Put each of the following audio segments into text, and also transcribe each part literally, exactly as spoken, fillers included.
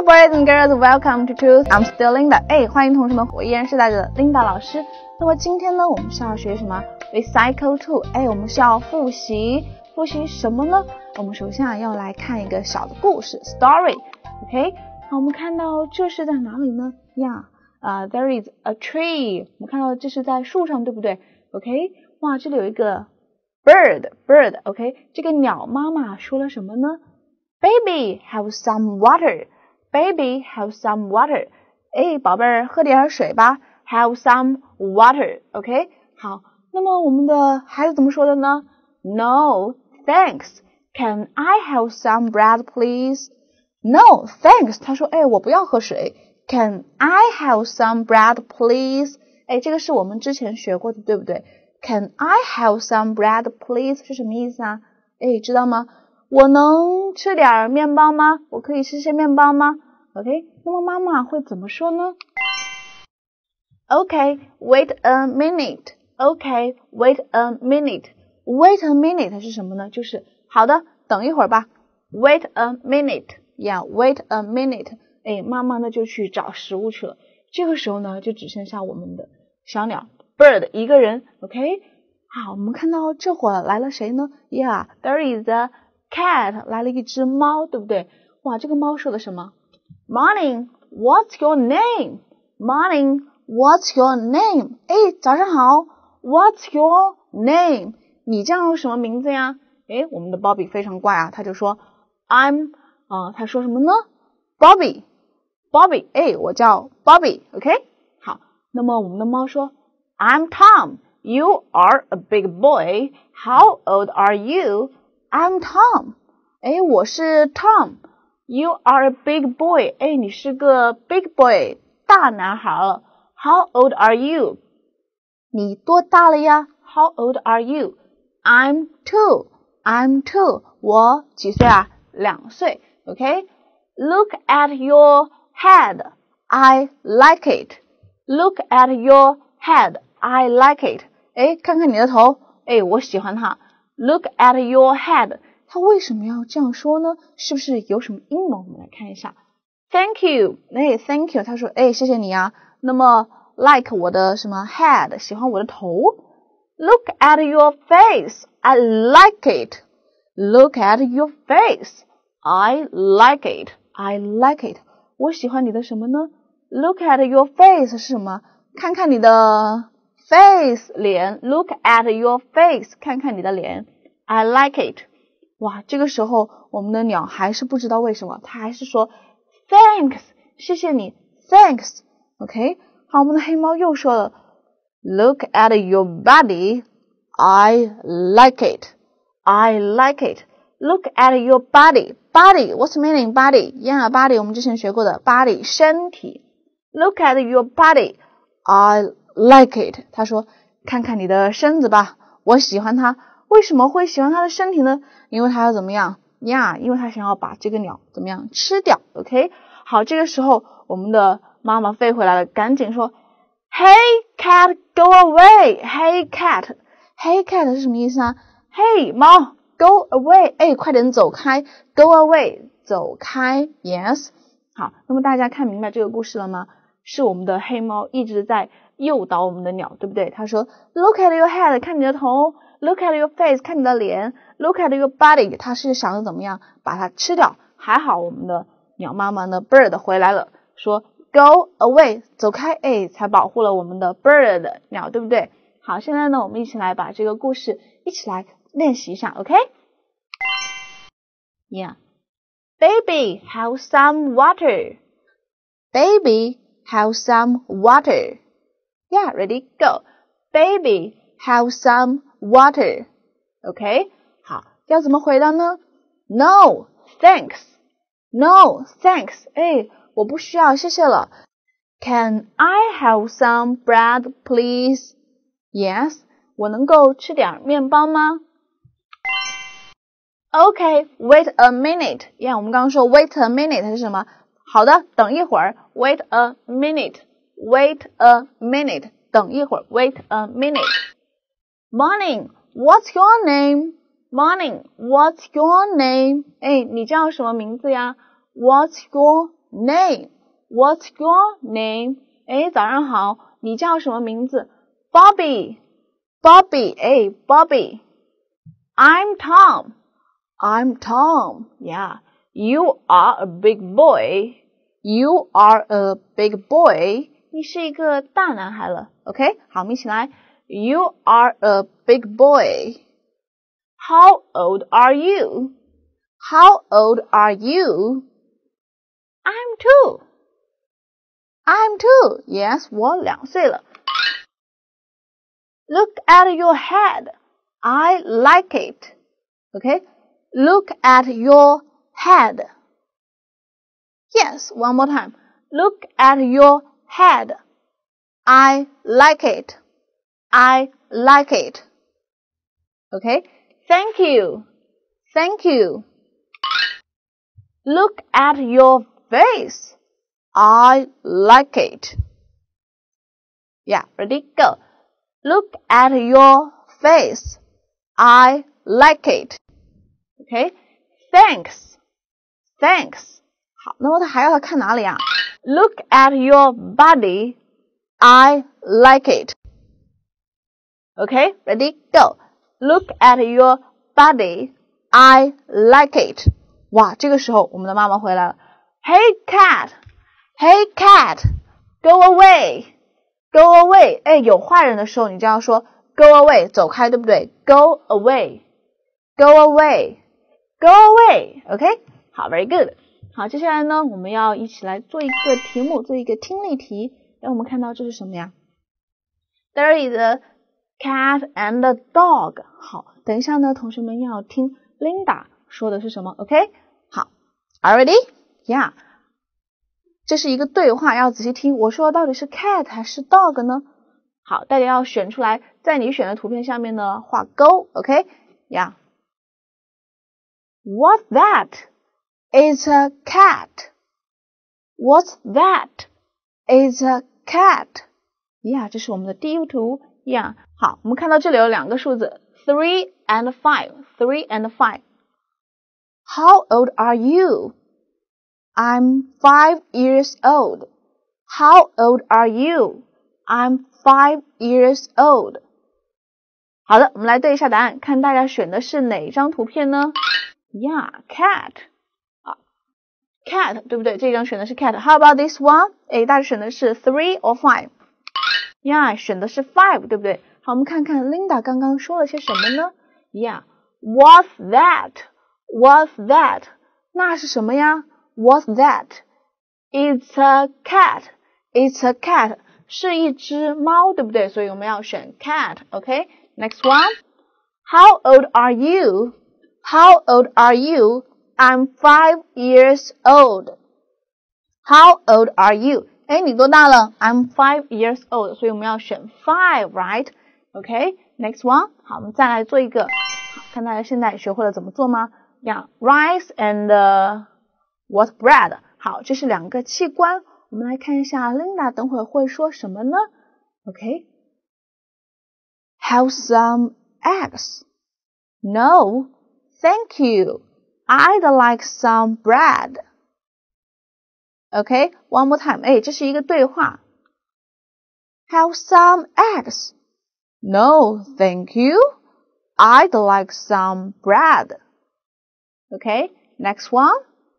boys and girls, welcome to Truth. I'm still Linda. 哎，欢迎同学们，我依然是带着 Linda 老师。那么今天呢，我们是要学什么 ？Recycle two。哎，我们是要复习，复习什么呢？我们首先啊要来看一个小的故事 ，story。OK， 好，我们看到这是在哪里呢？呀，啊、uh, ，there is a tree。我们看到这是在树上，对不对 ？OK， 哇，这里有一个 bird，bird。OK， 这个鸟妈妈说了什么呢？Baby, have some water. Baby, have some water. 哎，宝贝儿，喝点水吧。Have some water. OK， 好。那么我们的孩子怎么说的呢 ？No, thanks. Can I have some bread, please? No, thanks. 他说，哎，我不要喝水。Can I have some bread, please? 哎，这个是我们之前学过的，对不对 ？Can I have some bread, please? 是什么意思啊？哎，知道吗？我能吃点面包吗？我可以吃些面包吗 ？OK， 那么妈妈会怎么说呢 ？OK, wait a minute. OK, wait a minute. Wait a minute 是什么呢？就是好的，等一会儿吧。Wait a minute. Yeah, wait a minute. 哎，妈妈呢就去找食物去了。这个时候呢，就只剩下我们的小鸟 bird 一个人。OK， 好，我们看到这会儿来了谁呢 ？Yeah, there is a cat 来了一只猫，对不对？哇，这个猫说的什么 ？Morning, what's your name? Morning, what's your name? 哎，早上好 ，What's your name? 你叫什么名字呀？哎，我们的 Bobby 非常怪啊，他就说 I'm 啊、呃，他说什么呢 ？Bobby, Bobby， 哎，我叫 Bobby，OK？、Okay? 好，那么我们的猫说 I'm Tom. You are a big boy. How old are you?I'm Tom. 哎，我是 Tom. You are a big boy. 哎，你是个 big boy, 大男孩了。How old are you? 你多大了呀 ？How old are you? I'm two. I'm two. 我几岁啊？两岁。OK? Look at your head. I like it. Look at your head. I like it. 哎，看看你的头。哎，我喜欢它。Look at your head. 他为什么要这样说呢？是不是有什么阴谋？我们来看一下。Thank you. 哎 ，Thank you. 他说，哎，谢谢你啊。那么 like 我的什么 head， 喜欢我的头。Look at your face. I like it. Look at your face. I like it. I like it. 我喜欢你的什么呢 ？Look at your face 是什么？看看你的 face 脸 ，Look at your face， 看看你的脸 ，I like it。哇，这个时候我们的鸟还是不知道为什么，它还是说 Thanks， 谢谢你 ，Thanks。OK， 好，我们的黑猫又说了 Look at your body，I like it，I like it。Look at your body，body，what's meaning body？Yeah， body 我们之前学过的 body 身体。Look at your body，I like it， 他说看看你的身子吧，我喜欢它。为什么会喜欢它的身体呢？因为它要怎么样呀？ Yeah, 因为它想要把这个鸟怎么样吃掉 OK， 好，这个时候我们的妈妈飞回来了，赶紧说 Hey cat, go away. Hey cat. Hey cat 是什么意思啊？ Hey 猫 go away， 哎，快点走开 Go away 走开 Yes。 好，那么大家看明白这个故事了吗？是我们的黑猫一直在诱导我们的鸟，对不对？他说 Look at your head， 看你的头 Look at your face， 看你的脸 Look at your body， 他是想着怎么样把它吃掉。还好我们的鸟妈妈呢 bird 回来了，说 Go away 走开，哎，才保护了我们的 bird 鸟，对不对？好，现在呢我们一起来把这个故事一起来练习一下 OK Yeah Baby, have some water. Baby, have some water. Yeah, ready, go. Baby, have some water. OK, 好，要怎么回答呢 ？No, thanks. No, thanks. 哎，我不需要，谢谢了。Can I have some bread, please? Yes, 我能够吃点面包吗？Okay, wait a minute. Yeah, 我们刚刚说 wait a minute 是什么？好的，等一会儿 wait a minute. Wait a minute. 等一会儿 wait a minute. Morning, what's your name? Morning, what's your name? 哎，你叫什么名字呀？ What's your name? What's your name? 哎，早上好，你叫什么名字 ？Bobby, Bobby, 哎 ，Bobby. I'm Tom. I'm Tom. Yeah. You are a big boy. You are a big boy. 你是一个大男孩了 ，OK？ 好，我们一起来。You are a big boy. How old are you? How old are you? I'm two. I'm two. Yes, 我两岁了。Look at your head. I like it. Okay? Look at your head. Yes, one more time. Look at your head. I like it. I like it. Okay? Thank you. Thank you. Look at your face. I like it. Yeah, ready? Go. Look at your face. I like it. Okay? Thanks. Thanks. 好，那么他还要看哪里啊 ？Look at your body. I like it. Okay, ready? Go. Look at your body. I like it. 哇，这个时候我们的妈妈回来了。Hey cat, hey cat, go away, go away. 哎，有坏人的时候你就要说 go away， 走开，对不对 ？Go away, go away, go away. OK， 好 ，very good。好，接下来呢，我们要一起来做一个题目，做一个听力题。让我们看到这是什么呀 ？There is a cat and a dog. 好，等一下呢，同学们要听 Linda 说的是什么 ？OK， 好 ，Are you ready? Yeah， 这是一个对话，要仔细听。我说的到底是 cat 还是 dog 呢？好，大家要选出来，在你选的图片下面呢画勾 ，OK？Yeah。What's that? It's a cat. What's that? It's a cat. Yeah， 这是我们的第一图。Yeah， 好，我们看到这里有两个数字 ，three and five. Three and five. How old are you? I'm five years old. How old are you? I'm five years old. 好的，我们来对一下答案，看大家选的是哪张图片呢 ？Yeah, cat. 啊 ，cat 对不对？这张选的是 cat. How about this one? 哎，大家选的是 three or five? Yeah, 选的是 five 对不对？好，我们看看 Linda 刚刚说了些什么呢 ？Yeah, what's that? What's that? 那是什么呀 ？What's that? It's a cat. It's a cat. 是一只猫，对不对？所以我们要选 cat. OK, next one. How old are you? How old are you? I'm five years old. How old are you? 哎，你多大了 ？I'm five years old. 所以我们要选 five, right? OK, next one. 好，我们再来做一个。好，看大家现在学会了怎么做吗 ？Yeah, rice and、uh, what bread? 好，这是两个器官。我们来看一下 Linda 等会会说什么呢 ？OK, have some eggs? No, thank you. I'd like some bread. OK, one more time. 哎，这是一个对话。Have some eggs? No, thank you. I'd like some bread. OK, next one.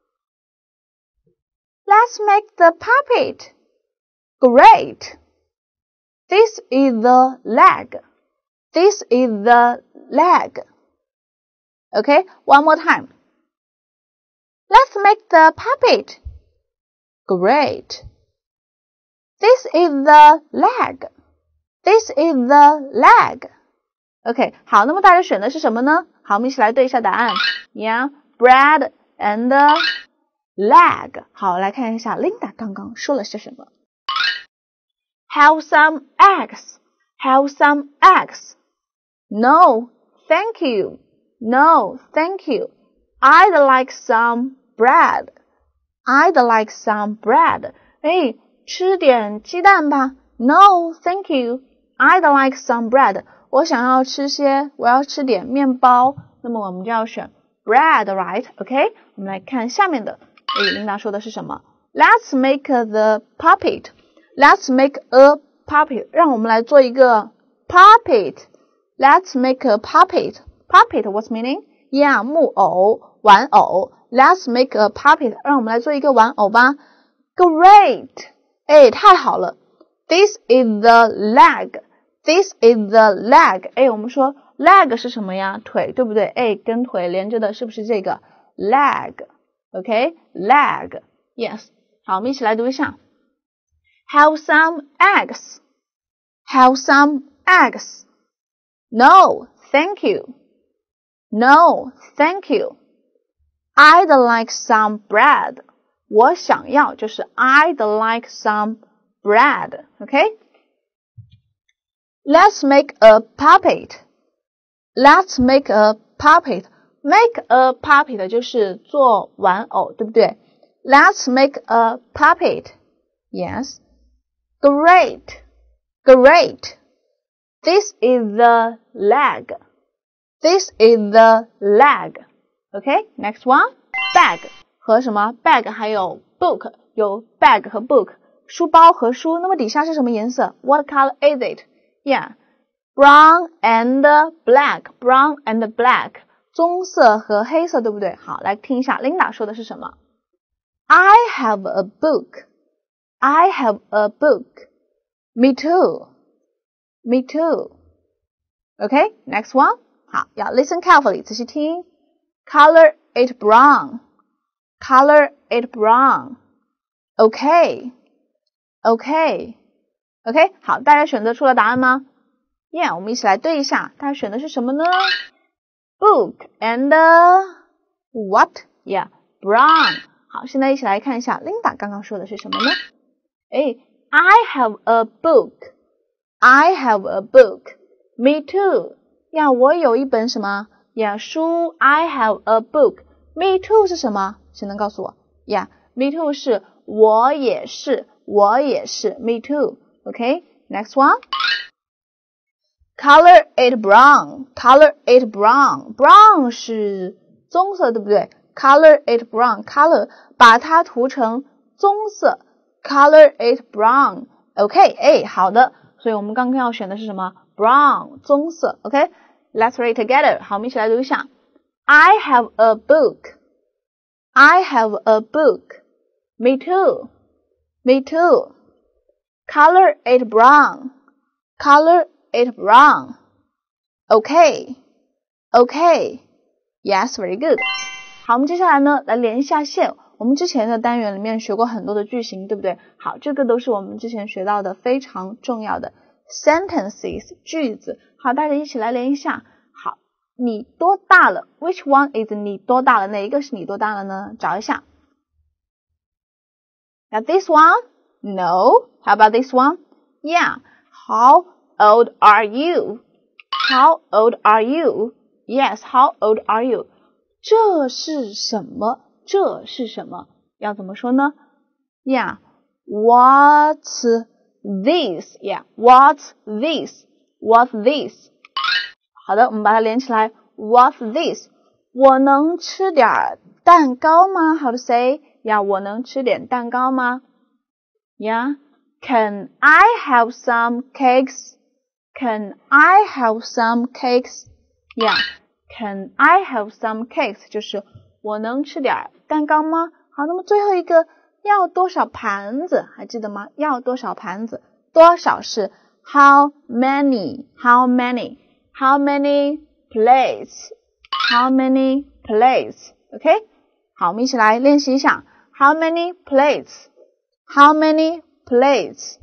Let's make the puppet. Great. This is the leg. This is the leg. Okay, one more time. Let's make the puppet. Great. This is the leg. This is the leg. OK, 好，那么大家选的是什么呢？好，我们一起来对一下答案。Yeah, bread and leg. 好，来看一下 Linda 刚刚说了些什么。Have some eggs. Have some eggs. No, thank you. No, thank you. I'd like some bread. I'd like some bread. 哎，吃点鸡蛋吧。No, thank you. I'd like some bread. 我想要吃些，我要吃点面包。那么我们就要选 bread, right? OK? 我们来看下面的。哎，琳达说的是什么 Let's make the puppet. Let's make a puppet. 让我们来做一个 puppet. Let's make a puppet. Puppet, what's meaning? Yeah, 木偶，玩偶。Let's make a puppet. 让我们来做一个玩偶吧。Great. 哎，太好了。This is the leg. This is the leg. 哎，我们说 leg 是什么呀？腿，对不对？哎，跟腿连着的是不是这个 leg? OK, leg. Yes. 好，我们一起来读一下。Have some eggs. Have some eggs. No, thank you. No, thank you. I'd like some bread. 我想要就是 I'd like some bread. Okay? Let's make a puppet. Let's make a puppet. Make a puppet 就是做玩偶，对不对？ Let's make a puppet. Yes. Great. Great. This is the leg. This is the leg. Okay, next one. Bag 和什么 bag 还有 book 有 bag 和 book 书包和书，那么底下是什么颜色？ What color is it? Yeah, brown and black. Brown and black. 棕色和黑色，对不对？好，来听一下 Linda 说的是什么。I have a book. I have a book. Me too. Me too. Okay, next one. 好，要 listen carefully, 仔细听。Color it brown. Color it brown. Okay. Okay. Okay, 好，大家选择出了答案吗？ Yeah, 我们一起来对一下，大家选的是什么呢？ Book and what? Yeah, brown. 好，现在一起来看一下 Linda 刚刚说的是什么呢？哎 I have a book. I have a book. Me too. 呀，我有一本什么呀书 I have a book. Me too 是什么？谁能告诉我？呀 Me too 是我也是，我也是 Me too. Okay, next one. Color it brown. Color it brown. Brown 是棕色，对不对？ Color it brown. Color 把它涂成棕色。Color it brown. Okay, 哎，好的。所以我们刚刚要选的是什么？ Brown, 棕色。Okay, let's read together. 好，我们一起来读一下。I have a book. I have a book. Me too. Me too. Color it brown. Color it brown. Okay. Okay. Yes, very good. 好，我们接下来呢，来连一下线。我们之前的单元里面学过很多的句型，对不对？好，这个都是我们之前学到的非常重要的 sentences 句子。好，大家一起来连一下。好，你多大了 ？Which one is 你多大了？哪一个是你多大了呢？找一下。Now this one? No. How about this one? Yeah. How old are you? How old are you? Yes, how old are you? 这是什么？这是什么？要怎么说呢？ Yeah, what's this? Yeah, what's this? What's this? 好的，我们把它连起来。What's this? 我能吃点蛋糕吗？ How to say? Yeah, 我能吃点蛋糕吗？ Yeah, can I have some cakes? Can I have some cakes? Yeah, can I have some cakes? 就是我能吃点蛋糕吗？好，那么最后一个要多少盘子？还记得吗？要多少盘子？多少是 how many? How many? How many plates? How many plates? OK? 好，我们一起来练习一下。How many plates? How many plates?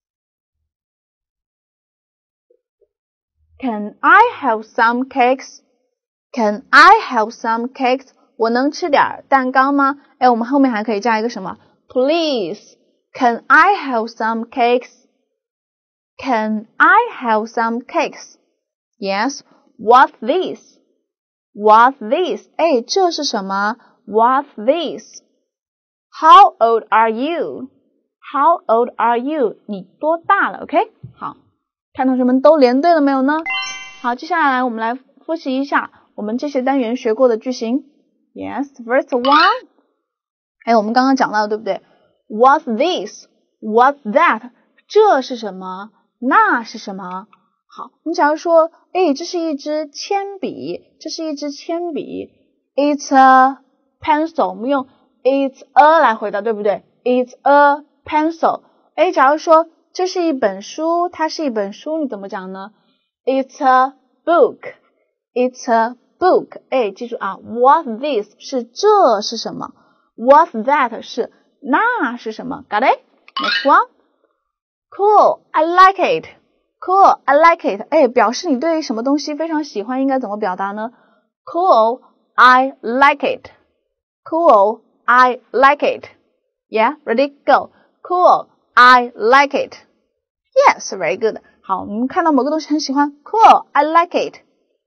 Can I have some cakes? Can I have some cakes? 我能吃点蛋糕吗？哎，我们后面还可以加一个什么 ？Please, can I have some cakes? Can I have some cakes? Yes. What's this? What's this? 哎，这是什么 ？What's this? How old are you? How old are you? 你多大了 ？OK？ 好，看同学们都连对了没有呢？好，接下来我们来复习一下我们这些单元学过的句型。Yes, first one. 哎，我们刚刚讲到的对不对 What's this? What's that? 这是什么？那是什么？好，你假如说，诶，这是一支铅笔，这是一支铅笔。It's a pencil， 我们用 it's a 来回答，对不对？ It's a pencil。诶，假如说这是一本书，它是一本书，你怎么讲呢？ It's a book。It's a book。诶，记住啊 ，What's this 是这是什么 ？What's that 是那是什么 ？Got it? Next one. Cool, I like it. Cool, I like it. 哎，表示你对什么东西非常喜欢，应该怎么表达呢 ？Cool, I like it. Cool, I like it. Yeah, ready, go. Cool, I like it. Yes, very good. 好，我们看到某个东西很喜欢 ，Cool, I like it.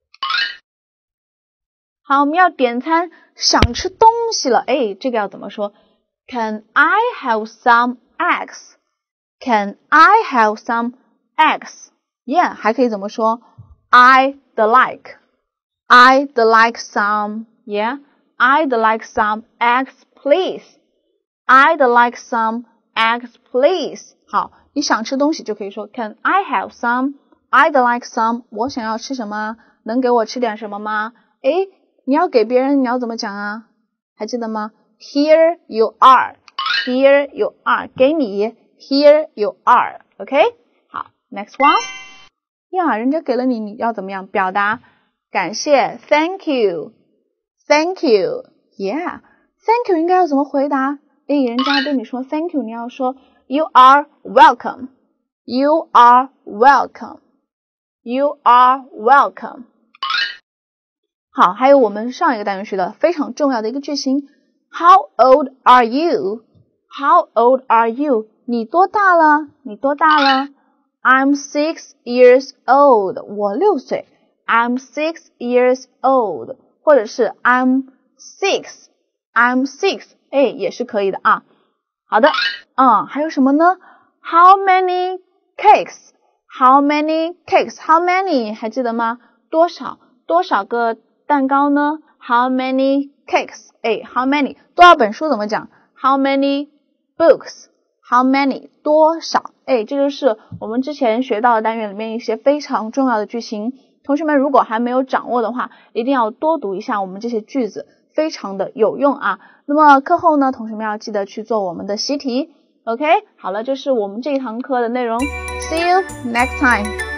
好，我们要点餐，想吃东西了。哎，这个要怎么说 ？Can I have some eggs? Can I have some eggs? Yeah, 还可以怎么说 ？I'd like. I'd like some. Yeah, I'd like some eggs, please. I'd like some eggs, please. 好，你想吃东西就可以说 Can I have some? I'd like some. 我想要吃什么？能给我吃点什么吗？诶，你要给别人，你要怎么讲啊？还记得吗 ？Here you are. Here you are. 给你 Here you are. OK? 好 ，Next one. 呀，人家给了你，你要怎么样表达？感谢 ，Thank you. Thank you. Yeah. Thank you 应该要怎么回答？诶，人家对你说 Thank you， 你要说 You are welcome. You are welcome. You are welcome. 好，还有我们上一个单元学的非常重要的一个句型 How old are you? How old are you? 你多大了？你多大了？ I'm six years old. 我六岁。I'm six years old. 或者是 I'm six. I'm six. 哎，也是可以的啊。好的，嗯，还有什么呢 ？How many cakes? How many cakes? How many? 还记得吗？多少？多少个蛋糕呢 ？How many cakes? 哎 ，How many? 多少本书怎么讲 ？How many books? How many? 多少？哎，这就是我们之前学到的单元里面一些非常重要的句型。同学们如果还没有掌握的话，一定要多读一下我们这些句子，非常的有用啊。那么课后呢，同学们要记得去做我们的习题。OK， 好了，这是我们这一堂课的内容。See you next time.